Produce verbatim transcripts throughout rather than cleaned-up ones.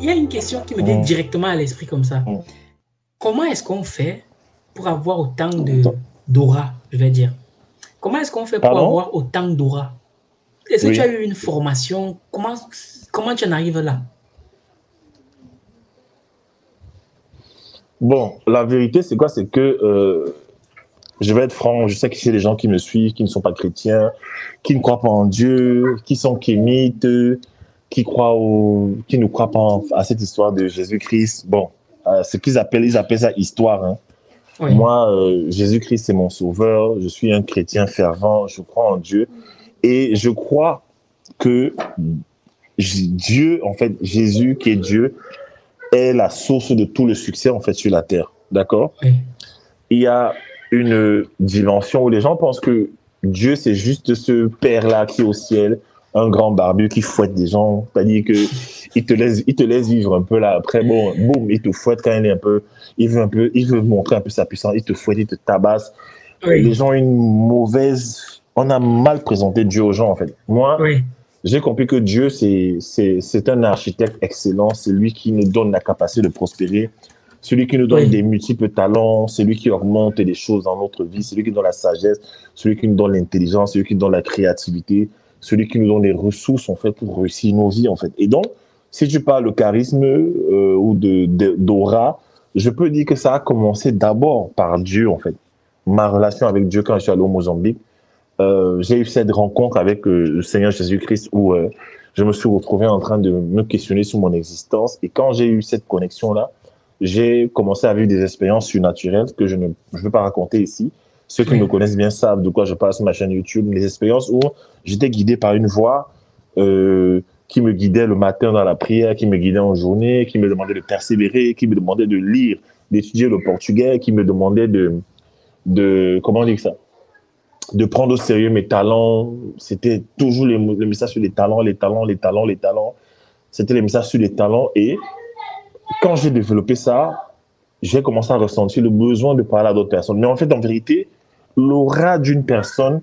il y a une question qui me vient Mhm. directement à l'esprit comme ça. Mhm. Comment est-ce qu'on fait pour avoir autant de d'aura, je vais dire? Comment est-ce qu'on fait pour Pardon? avoir autant d'aura? Est-ce que tu Oui. as eu une formation? Comment, comment tu en arrives là? Bon, la vérité, c'est quoi? C'est que euh, je vais être franc, je sais que j'ai des gens qui me suivent, qui ne sont pas chrétiens, qui ne croient pas en Dieu, qui sont kémites, qui croient au, qui ne croient pas en- à cette histoire de Jésus-Christ. Bon, euh, ce qu'ils appellent, ils appellent ça histoire, hein. Oui, Moi, euh, Jésus-Christ, c'est mon sauveur. Je suis un chrétien fervent. Je crois en Dieu. Et je crois que J- Dieu, en fait, Jésus, qui est Dieu, est la source de tout le succès, en fait, sur la terre. D'accord? oui, Il y a une dimension où les gens pensent que Dieu, c'est juste ce père-là qui est au ciel, un grand barbu qui fouette des gens. C'est-à-dire que il te laisse, il te laisse vivre un peu là. Après, bon, boum, il te fouette quand il est un peu, il veut un peu, il veut montrer un peu sa puissance. Il te fouette, il te tabasse. Les oui, gens ont une mauvaise, on a mal présenté Dieu aux gens, en fait. Moi, oui, j'ai compris que Dieu, c'est, c'est, c'est un architecte excellent. C'est lui qui nous donne la capacité de prospérer. Celui qui nous donne oui, des multiples talents, celui qui augmente des choses dans notre vie, celui qui nous donne la sagesse, celui qui nous donne l'intelligence, celui qui nous donne la créativité, celui qui nous donne les ressources, en fait, pour réussir nos vies, en fait. Et donc, si tu parles de charisme euh, ou de, de, d'aura, je peux dire que ça a commencé d'abord par Dieu, en fait. Ma relation avec Dieu quand je suis allé au Mozambique, euh, j'ai eu cette rencontre avec euh, le Seigneur Jésus-Christ où euh, je me suis retrouvé en train de me questionner sur mon existence. Et quand j'ai eu cette connexion-là, j'ai commencé à vivre des expériences surnaturelles que je ne je veux pas raconter ici. Ceux qui me oui. connaissent bien savent de quoi je parle sur ma chaîne YouTube. Les expériences où j'étais guidé par une voix euh, qui me guidait le matin dans la prière, qui me guidait en journée, qui me demandait de persévérer, qui me demandait de lire, d'étudier le portugais, qui me demandait de, de comment on dit ça, de prendre au sérieux mes talents. C'était toujours les, les messages sur les talents, les talents, les talents, les talents. C'était les messages sur les talents. Et quand j'ai développé ça, j'ai commencé à ressentir le besoin de parler à d'autres personnes. Mais en fait, en vérité, l'aura d'une personne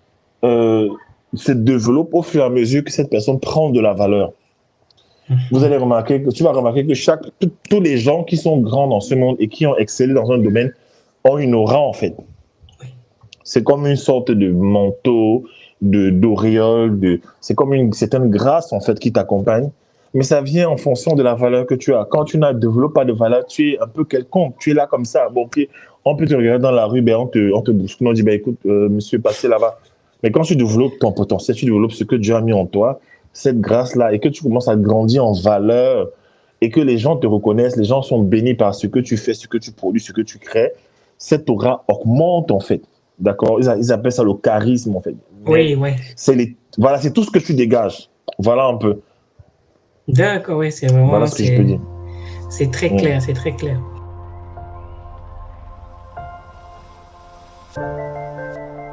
euh, se développe au fur et à mesure que cette personne prend de la valeur. Vous allez remarquer que tu vas remarquer que chaque, tous les gens qui sont grands dans ce monde et qui ont excellé dans un domaine ont une aura en fait. C'est comme une sorte de manteau, de d'auréole, de, c'est comme une certaine grâce en fait qui t'accompagne. Mais ça vient en fonction de la valeur que tu as. Quand tu n'as développé pas de valeur, tu es un peu quelconque. Tu es là comme ça. Bon, okay, on peut te regarder dans la rue, ben on te, on te bouscule, on dit, ben écoute, euh, monsieur, passez là-bas. Mais quand tu développes ton potentiel, tu développes ce que Dieu a mis en toi, cette grâce-là, et que tu commences à grandir en valeur, et que les gens te reconnaissent, les gens sont bénis par ce que tu fais, ce que tu produis, ce que tu crées, cette aura augmente en fait. D'accord? Ils, ils appellent ça le charisme en fait. Mais Oui, oui. c'est les, voilà, c'est tout ce que tu dégages. Voilà un peu. D'accord, oui, c'est Voilà vraiment, ce que je peux c'est, dire. c'est très Mm. clair, c'est très clair.